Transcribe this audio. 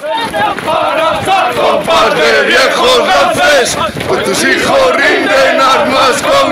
Compas de viejos lances, pues tus hijos rinden armas con